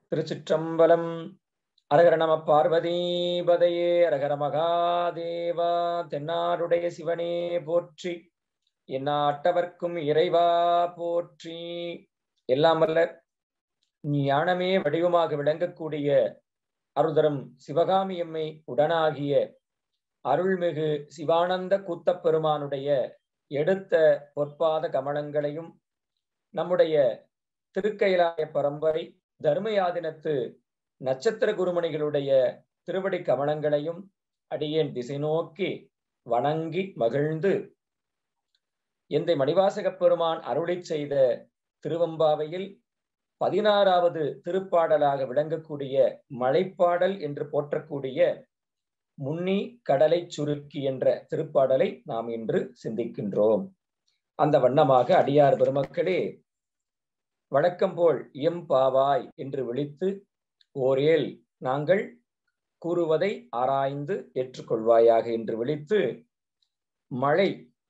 திருச்சிற்றம்பலம். அரகர நம பார்வதீபதையே, அரகர மகாதேவா. தென்னாடுடைய சிவனே போற்றி, எந்நாட்டவர்க்கும் இறைவா போற்றி. எல்லாம் வல்ல ஞானமே வடிவமாக விளங்கக்கூடிய அருள்தரும் சிவகாமி எம்மை உடனாகிய அருள்மிகு சிவானந்த கூத்தப் பெருமானுடைய எடுத்த பொற்பாத கமலங்களையும், நம்முடைய திருக்கைலாய பரம்பரை தர்மயாதினத்து நட்சத்திர குருமணிகளுடைய திருவடி கமலங்களையும் அடியேன் திசை நோக்கி வணங்கி மகிழ்ந்து, எந்தை மணிவாசகப் பெருமான் அருளி செய்த திருவம்பாவையில் 16வது திருப்பாடலாக விளங்கக்கூடிய மலைப்பாடல் என்று போற்றக்கூடிய முன்னி கடலை சுருக்கி என்ற திருப்பாடலை நாம் இன்று சிந்திக்கின்றோம். அந்த வண்ணமாக அடியார் பெருமக்களே, வழக்கம் போல் எம்பாவாய் என்று விழித்து ஓரேல் நாங்கள் கூறுவதை ஆராய்ந்து ஏற்றுக்கொள்வாயாக என்று விழித்து, மழை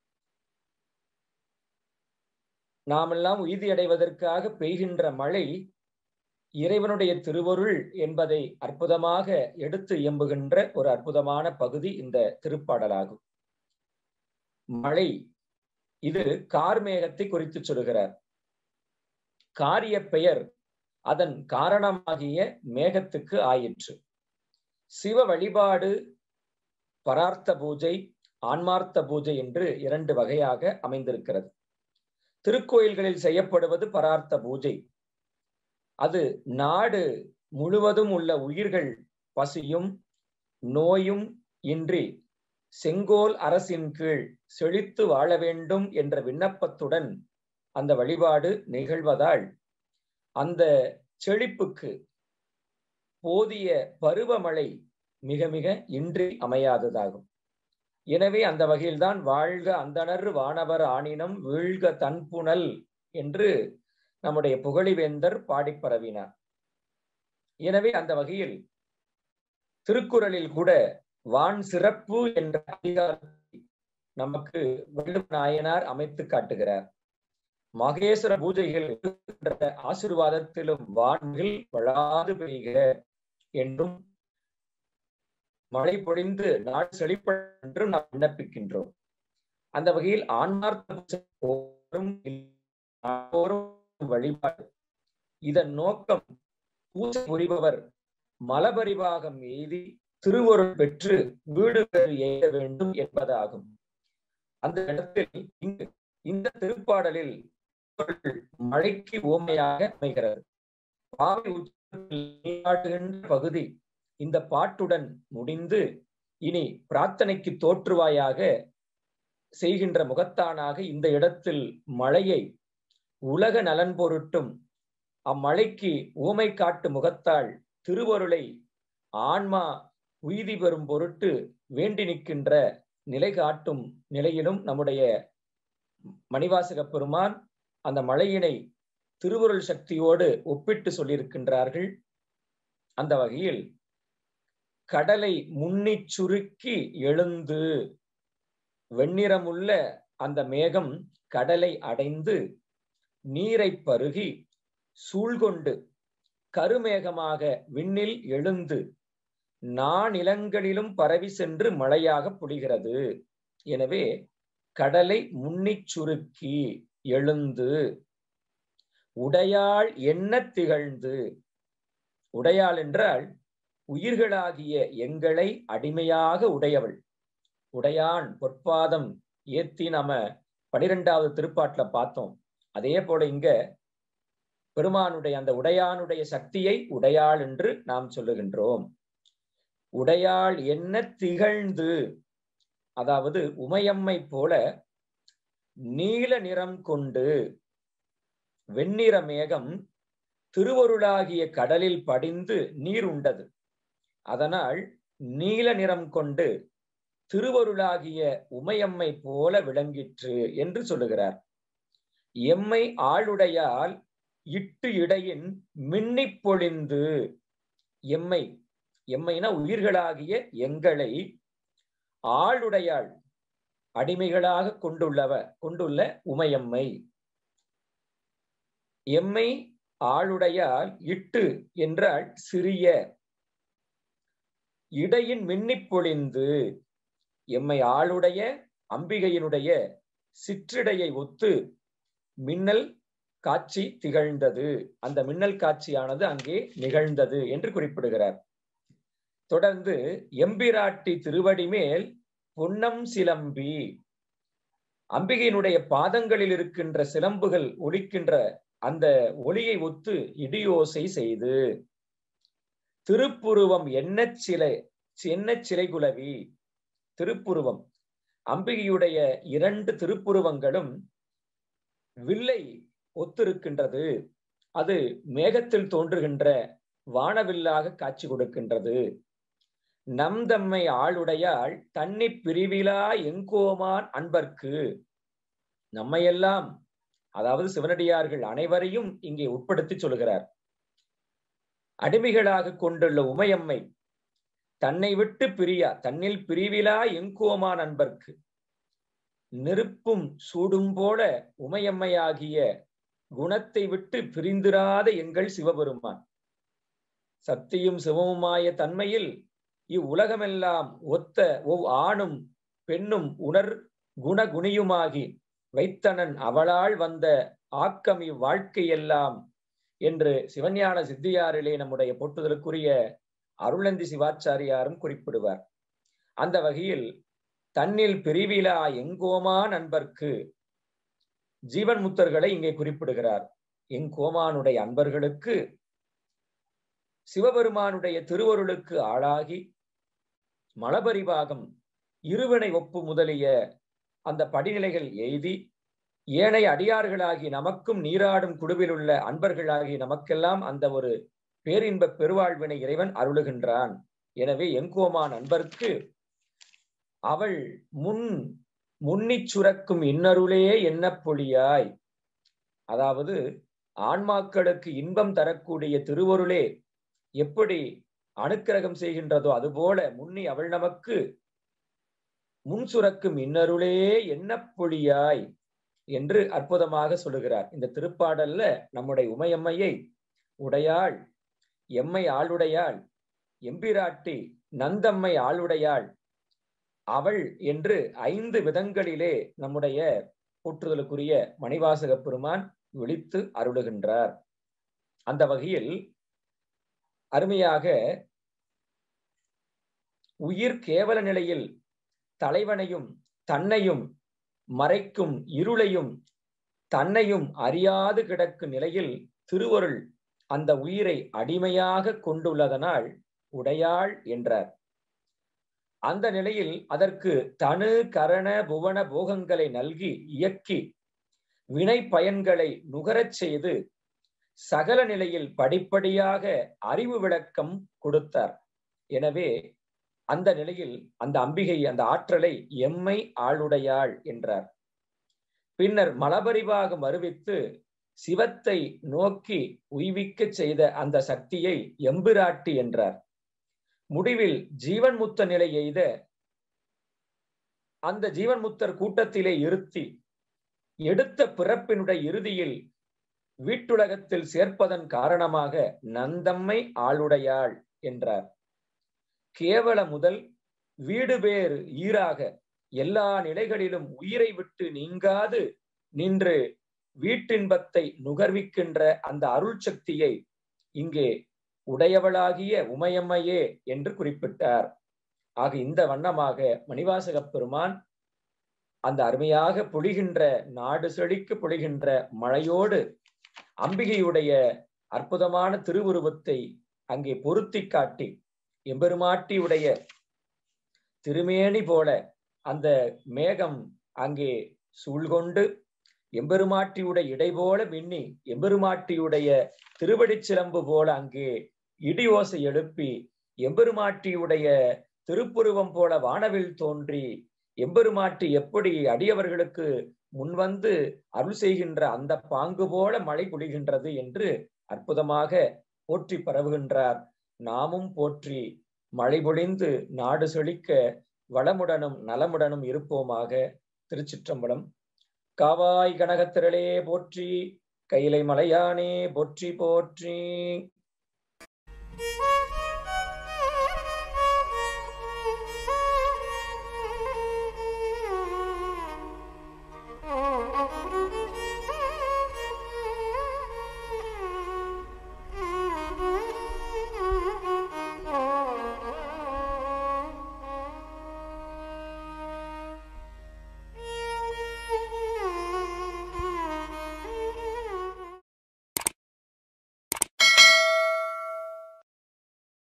நாமெல்லாம் உய்தி அடைவதற்காக பெய்கின்ற மழை இறைவனுடைய திருவருள் என்பதை அற்புதமாக எடுத்து இயம்புகின்ற ஒரு அற்புதமான பகுதி இந்த திருப்பாடலாகும். மழை இது கார்மேகத்தை குறித்து சொல்கிறார். காரிய பெயர் அதன் காரணமாகிய மேகத்துக்கு ஆயிற்று. சிவ வழிபாடு பரார்த்த பூஜை, ஆன்மார்த்த பூஜை என்று 2 வகையாக அமைந்திருக்கிறது. திருக்கோயில்களில் செய்யப்படுவது பரார்த்த பூஜை. அது நாடு முழுவதும் உள்ள உயிர்கள் பசியும் நோயும் இன்றி செங்கோல் அரசின் கீழ் செழித்து வாழ வேண்டும் என்ற விண்ணப்பத்துடன் அந்த வழிபாடு நிகழ்வதால் அந்த செழிப்புக்கு போதிய பருவமழை மிக மிக இன்றி அமையாததாகும். எனவே அந்த வகையில்தான் வாழ்க அந்தணர் வானவர் ஆணினம் வீழ்க தன்புணல் என்று நம்முடைய புகழிவேந்தர் பாடி பரவினார். எனவே அந்த வகையில் திருக்குறளில் கூட வான் சிறப்பு என்ற அதிகாரத்தை நமக்கு வள்ளுவ நாயனார் அமைத்து காட்டுகிறார். மகேஸ்வர பூஜைகள் ஆசீர்வாதத்திலும் வான்கள் வளாது பெய்க என்றும், மழை பொழிந்து நாடு செழிப்ப என்றும் நாம் விண்ணப்பிக்கின்றோம். அந்த வகையில் ஆன்மார்த்த வழிபாடு. இதன் நோக்கம் பூஜை புரிபவர் மலபரிவாகம் எய்தி திருவருள் பெற்று வீடு பெறு எய்த வேண்டும் என்பதாகும். அந்த இடத்தில் இந்த திருப்பாடலில் மழைக்கு ஓமையாக அமைகிறது. பாவை நீராடுகின்ற பகுதி இந்த பாட்டுடன் முடிந்து, இனி பிரார்த்தனைக்கு தோற்றுவாயாக செய்கின்ற முகத்தானாக இந்த இடத்தில் மழையை உலக நலன் பொருட்டும் அம்மழைக்கு ஊமை காட்டு முகத்தால் திருவருளை ஆன்மா உய்தி பெறும் பொருட்டு வேண்டி நிற்கின்ற நிலை காட்டும் நிலையிலும் நம்முடைய மணிவாசக பெருமான் அந்த மழையினை திருவருள் சக்தியோடு ஒப்பிட்டு சொல்லியிருக்கின்றார்கள். அந்த வகையில் கடலை முன்னி சுருக்கி எழுந்து, வெண்ணிறமுள்ள அந்த மேகம் கடலை அடைந்து நீரை பருகி சூழ்கொண்டு கருமேகமாக விண்ணில் எழுந்து நானிலங்களிலும் பரவி சென்று மழையாக பொழிகிறது. எனவே கடலை முன்னி சுருக்கி எழுந்து, உடையாள் என்ன திகழ்ந்து. உடையாள் என்றால் உயிர்களாகிய எங்களை அடிமையாக உடையவள். உடையான் பொற்பாதம் ஏத்தி நாம 12வது திருப்பாட்டுல பார்த்தோம். அதே போல இங்க பெருமானுடைய அந்த உடையானுடைய சக்தியை உடையாள் என்று நாம் சொல்லுகின்றோம். உடையாள் என்ன திகழ்ந்து, அதாவது உமையம்மை போல நீல நிறம் கொண்டு. வெண்ணிற மேகம் திருவருளாகிய கடலில் படிந்து நீர் உண்டது. அதனால் நீல நிறம் கொண்டு திருவருளாகிய உமையம்மை போல விளங்கிற்று என்று சொல்லுகிறார். எம்மை ஆளுடையால் இட்டு இடையின் மின்னி பொழிந்து. எம்மை, எம்மைனா உயிர்களாகிய எங்களை, ஆளுடையாள் அடிமைகளாக கொண்டுள்ள உமையம்மை. எம்மை ஆளுடையால் இட்டு என்றால் சிறிய, இடையின் மின்னிப் பொழிந்து, எம்மை ஆளுடைய அம்பிகையினுடைய சிற்றிடையை ஒத்து மின்னல் காட்சி திகழ்ந்தது. அந்த மின்னல் காட்சியானது அங்கே நிகழ்ந்தது என்று குறிப்பிடுகிறார். தொடர்ந்து எம்பிராட்டி திருவடி மேல் பொன்னம் சிலம்பி, அம்பிகையினுடைய பாதங்களில் இருக்கின்ற சிலம்புகள் ஒலிக்கின்ற அந்த ஒலியை ஒத்து இடியோசை செய்து, திருப்புருவம் எண்ணச் சிலை குலவி, திருப்புருவம் அம்பிகையுடைய 2 திருப்புருவங்களும் வில்லை ஒத்திருக்கின்றது. அது மேகத்தில் தோன்றுகின்ற வானவில்லாக காட்சி கொடுக்கின்றது. நம் தம்மை ஆளுடையாள் தன்னி பிரிவிலா எங்கோமான் அன்பர்க்கு, நம்மையெல்லாம் அதாவது சிவனடியார்கள் அனைவரையும் இங்கே உட்படுத்தி சொல்கிறார். அடிமைகளாக கொண்டுள்ள உமையம்மை தன்னை விட்டு பிரியா, தன்னில் பிரிவிலா எங்கோமான் அன்பர்க்கு, நெருப்பும் சூடும் போல உமையம்மையாகிய குணத்தை விட்டு பிரிந்திராத எங்கள் சிவபெருமான், சக்தியும் சிவமுமாய தன்மையில் இவ்வுலகமெல்லாம் ஒத்த ஆணும் பெண்ணும் உணர் குணகுணியுமாகி வைத்தனன் அவளால் வந்த ஆக்கம் இவ்வாழ்க்கையெல்லாம் என்று சிவஞான சித்தியாரிலே நம்முடைய போற்றுதலுக்குரிய அருளந்தி சிவாச்சாரியாரும் குறிப்பிடுவார். அந்த வகையில் தன்னில் பிரிவிலா எங்கோமான் அன்பர்க்கு, ஜீவன் முத்தர்களை இங்கே குறிப்பிடுகிறார். எங்கோமானுடைய அன்பர்களுக்கு சிவபெருமானுடைய திருவருளுக்கு ஆளாகி மலபரிபாகம் இருவினை ஒப்பு முதலிய அந்த படிநிலைகள் எய்தி ஏனைய அடியார்களாகி நமக்கும் நீராடும் குழுவில் உள்ள அன்பர்களாகி நமக்கெல்லாம் அந்த ஒரு பேரின்ப பெருவாழ்வினை இறைவன் அருளுகின்றான். எனவே எங்கோமான் அன்பர்க்கு அவள் முன்னிச் சுரக்கும் இன்னருளே என்ன பொழியாய், அதாவது ஆன்மாக்களுக்கு இன்பம் தரக்கூடிய திருவருளே எப்படி அனுக்கிரகம் செய்கின்றதோ அதுபோல முன்னி அவள் நமக்கு முன் சுரக்கும் இன்னருளே என்ன பொழியாய் என்று அற்புதமாக சொல்லுகிறார். இந்த திருப்பாடல்ல நம்முடைய உமையம்மையை உடையாள், எம்மை ஆளுடையாள், எம்பிராட்டி நந்தம்மை ஆளுடையாள், அவள் என்று 5 விதங்களிலே நம்முடைய போற்றுதலுக்குரிய மணிவாசக பெருமான் விழித்து அருளுகின்றார். அந்த வகையில் அருமையாக உயிர் கேவல நிலையில் தலைவனையும் தன்னையும் மறைக்கும் இருளையும் தன்னையும் அறியாது கிடக்கும் நிலையில் திருவருள் அந்த உயிரை அடிமையாக கொண்டுள்ளதனால் உடையாள் என்றார். அந்த நிலையில் அதற்கு தனு கரண புவன போகங்களை நல்கி இயக்கி வினை பயன்களை நுகரச் செய்து சகல நிலையில் படிப்படியாக அறிவு விளக்கம் கொடுத்தார். எனவே அந்த நிலையில் அந்த அம்பிகை அந்த ஆற்றலை எம்மை ஆளுடையாள் என்றார். பின்னர் மலபரிபாகம் அறிவித்து சிவத்தை நோக்கி உய்விக்க செய்த அந்த சக்தியை எம்பிராட்டி என்றார். முடிவில் ஜீவன் முத்த நிலை எய்த அந்த ஜீவன் முத்தர் கூட்டத்திலே இருத்தி எடுத்த பிறப்பினுடைய இறுதியில் வீட்டுலகத்தில் சேர்ப்பதன் காரணமாக நந்தம்மை ஆளுடையாள் என்றார். கேவல முதல் வீடு பேறு ஈராக எல்லா நிலைகளிலும் உயிரை விட்டு நீங்காது நின்று வீட்டின்பத்தை நுகர்விக்கின்ற அந்த அருள் சக்தியை இங்கே உடையவளாகிய உமையம்மையே என்று குறிப்பிட்டார். ஆக இந்த வண்ணமாக மணிவாசக பெருமான் அந்த அருமையாக பொழிகின்ற நாடு செழிக்கு பொழிகின்ற மழையோடு அம்பிகையுடைய அற்புதமான திருவுருவத்தை அங்கே பொருத்தி காட்டி எம்பெருமாட்டியுடைய திருமேனி போல அந்த மேகம் அங்கே சூழ்கொண்டு எம்பெருமாட்டியுடைய இடை போல மின்னி எம்பெருமாட்டியுடைய திருவடி சிலம்பு போல அங்கே இடி ஓசை எழுப்பி எம்பெருமாட்டியுடைய திருப்புருவம் போல வானவில் தோன்றி எம்பெருமாட்டி எப்படி அடியவர்களுக்கு முன்வந்து அருள் செய்கின்ற அந்த பாங்கு போல மழை பொழிகின்றது என்று அற்புதமாக போற்றி பரவுகின்றார். நாமும் போற்றி மழை பொழிந்து நாடு செழிக்க வளமுடனும் நலமுடனும் இருப்போமாக. திருச்சிற்றம்பலம். காவாய் கனகத்திரளே போற்றி, கைலை மலையானே போற்றி போற்றி.